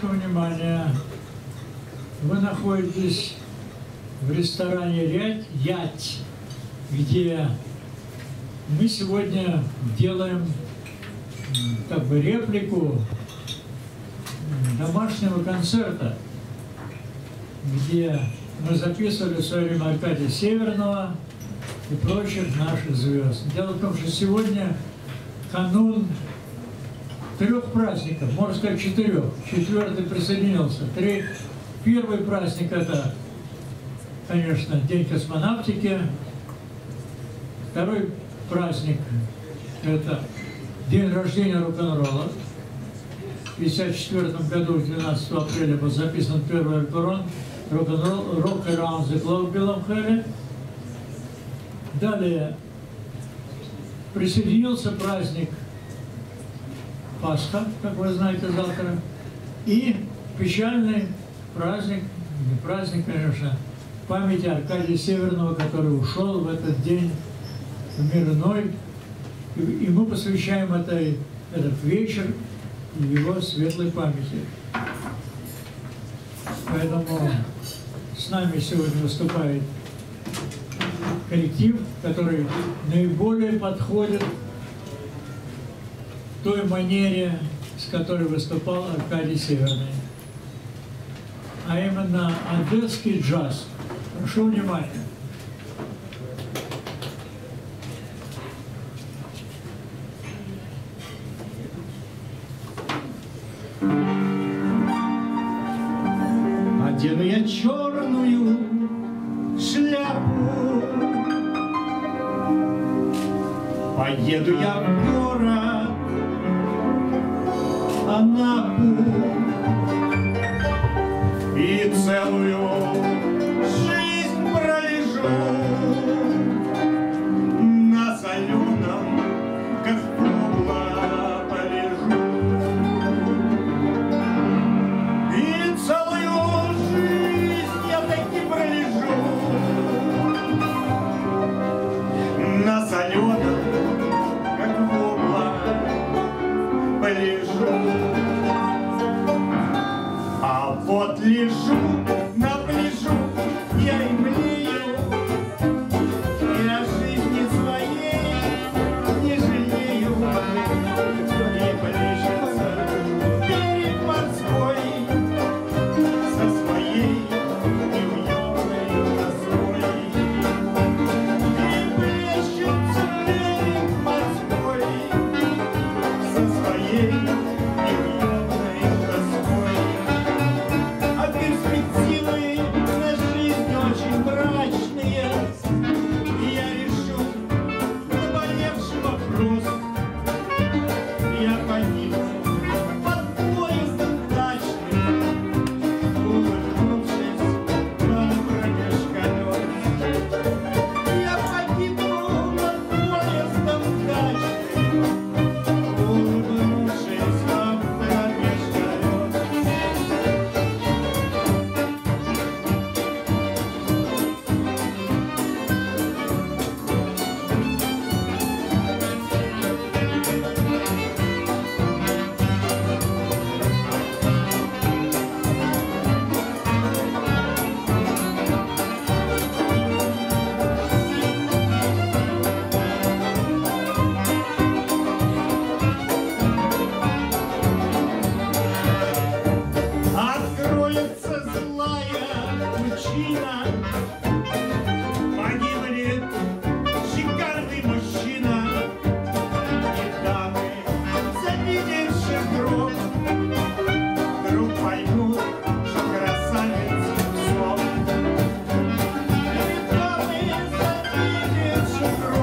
минуточку внимания. Вы находитесь в ресторане «Ять», где мы сегодня делаем как бы реплику домашнего концерта, где мы записывали в свое время Аркадия Северного и прочих наших звезд. Дело в том, что сегодня канун 3 праздников, можно сказать 4. 4-й присоединился. Первый праздник – это, конечно, День космонавтики. Второй праздник – это день рождения рок-н-ролла. В 1954 году, 12 апреля, был записан первый рок-н-ролл «Rock Around the Clock» в Белом-Хэле. Далее присоединился праздник Пасха, как вы знаете, завтра. И печальный праздник, не праздник, конечно, памяти Аркадия Северного, который ушел в этот день в мир иной. И мы посвящаем этот вечер его светлой памяти. Поэтому с нами сегодня выступает коллектив, который наиболее подходит той манере, с которой выступал Аркадий Северный. А именно одесский джаз. Прошу внимания. Одену я черную шляпу, поеду я в город Анапу и целую жизнь пролежу на соленом, как кукла полежу. И целую жизнь я таки пролежу на соленом, как кукла полежу. А вот лежу на пляжу, я и млею, и о жизни своей не жалею. И плещется берег морской со своей неуемной тоской. И плещется берег морской со своей неуемной тоской. А перспективы на жизнь очень мрачные, и я решу наболевший вопрос. Я погибну под поездом дачным, улыбнувшись вам промеж колес. Я погибну под поездом дачным, улыбнувшись вам промеж колес. Откроется злая пучина, погибнет шикарный мужчина, и дамы, завидевши гроб, вдруг поймут, что красавец сон. И дамы, завидевши гроб,